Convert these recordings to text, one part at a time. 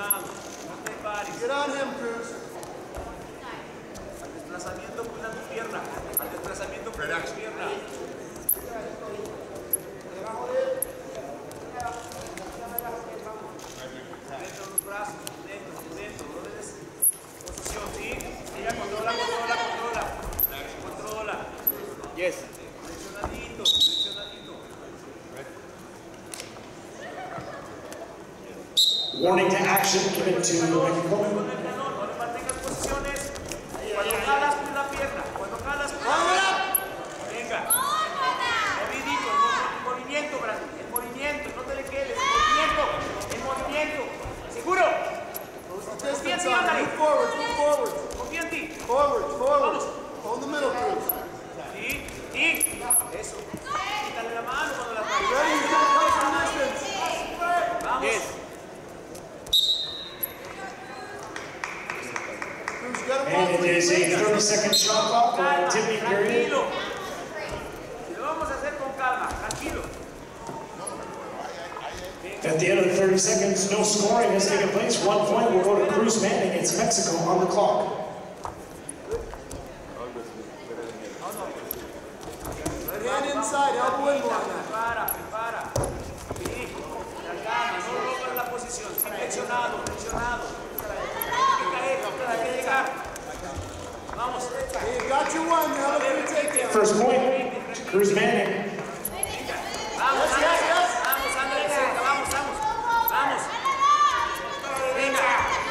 presionado. No te pares. Get on him, Cruz. Al desplazamiento, cuida tu pierna. Al desplazamiento, cuida tu pierna. Dentro de los brazos, dentro. No le des posición, ¿sí? Mira, controla. Yes. Flexionadito. Warning to action given to Mexico. Con el talón, no le mantengas posiciones. Cuando jalas con la pierna, venga. Movidito, el movimiento, Brandon. El movimiento, no te le quedes. El movimiento. ¿Seguro? Confía en ti, ándale. Move forward. Confía en ti. Forward. Vamos. Hold the middle, Cruz. Sí. Eso. Quítale la mano cuando la Ready? He's gonna come from distance. vamos. Cruz, you gotta And it is a 30-second shot clock for Calma, activity period. tranquilo. Lo vamos a hacer con calma, tranquilo. At the end of the 30 seconds, no scoring has taken place. 1 point will go to Cruz Manning. It's Mexico on the clock. Right hand inside, elbow in line. Prepara. Sí, la calma, no rompas la posición. Sí, flexionado. Hay que llegar. Vamos. Hey, you got your one, now look at take it. First point to Cruz Manning. Vamos, Yes. Andrés, cerca, vamos. Venga.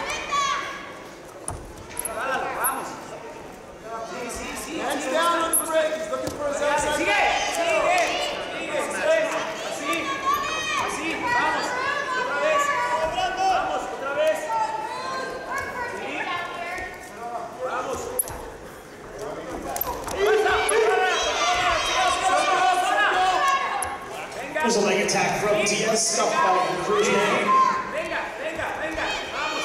Jálalo, vamos. Sí. Hands down on the break. He's looking for his outside. Sigue. Así, vamos. Otra vez. Sí. Vamos. There's a leg attack from Diaz, stuffed by Cruz Manning. Venga. Vamos.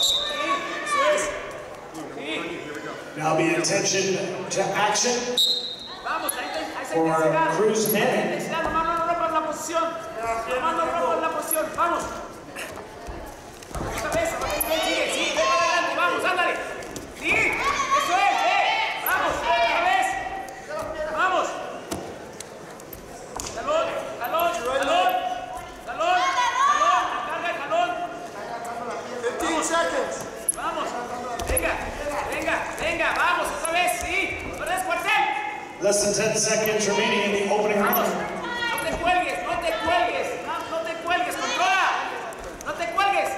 Sí. Now be attention to action Vamos, ahí for Cruz Manning. Nomás no rompas la posición. Vamos. Otra vez, sigue, adelante, vamos, ándale. Sí, eso es, vamos, otra vez. Vamos. Jalón, carga el jalón. 15 seconds. Vamos, venga, vamos, otra vez, sí. No des cuartel. Less than 10 seconds remaining in the opening Vamos, round. no te cuelgues, controla. No te cuelgues.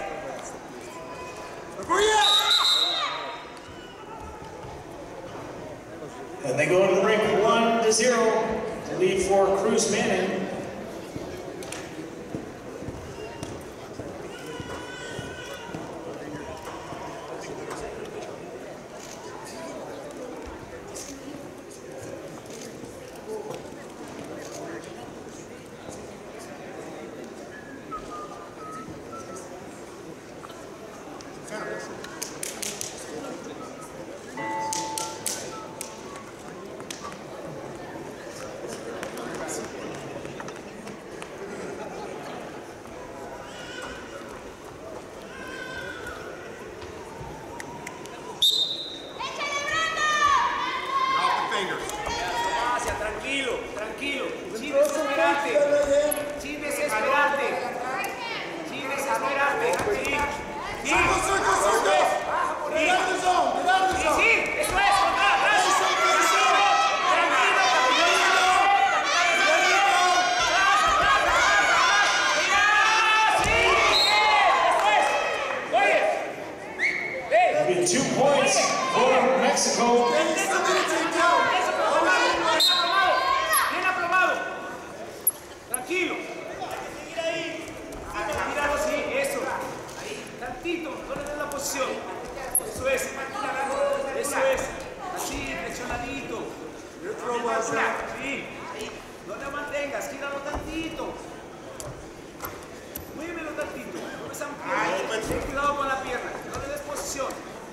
And they go to the break 1-0 to lead for Cruz Manning. Tranquilo. Sin desesperarte. Sí. Circle. Get out of the zone. Sí, eso es, contra atrás. That'll be 2 points for Mexico. Bien aprobado. Tranquilo. Míralo así, eso. Ahí, tantito, no le des la posición. Eso es. Así, flexionadito. Sí. No te mantengas, gíralo tantito. Muévelo tantito. No es amplio. Ten cuidado con la pierna. No le des posición.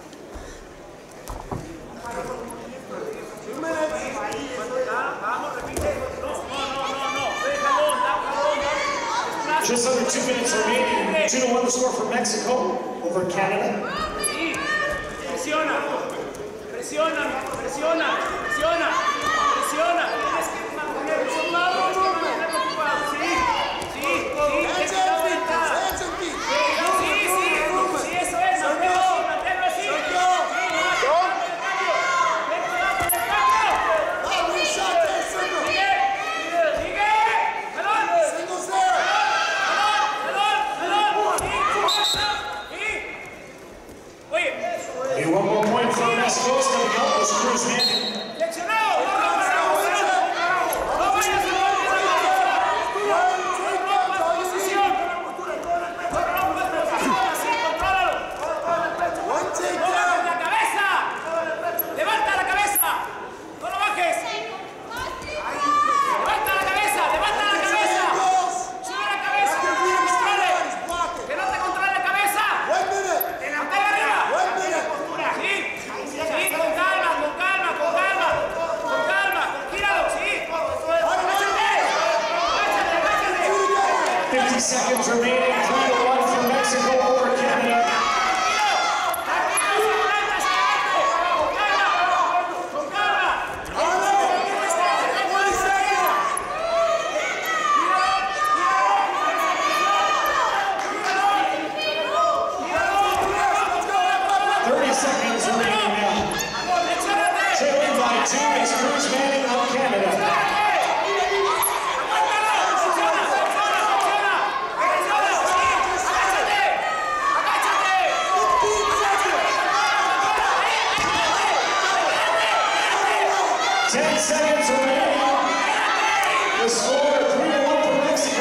Vamos, repite. No. Just under 2 minutes remaining. 2-1 the score for Mexico. Mexico over Canada. Sí, presiona, presiona, presiona, presiona, presiona. Tienes que mantener esos lados, tienes que mantenerlo ocupado. Sí, sí, sí. Hands and feet, guys. Hands and feet. Sí, sí, sí, eso es. Manténlo así, manténlo así. One more point for Mexico. It's going to go as Cruz Manning. Seconds remaining, 3-1 for Mexico over Canada. Trailing by 2 is Cruz Manning of Canada. Seconds remaining. The score 3-1 for Mexico.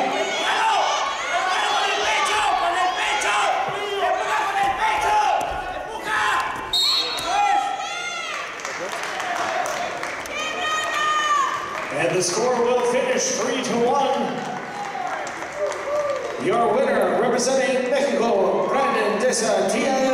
And the score will finish 3-1. Your winner, representing Mexico, Brandon Deza Diaz.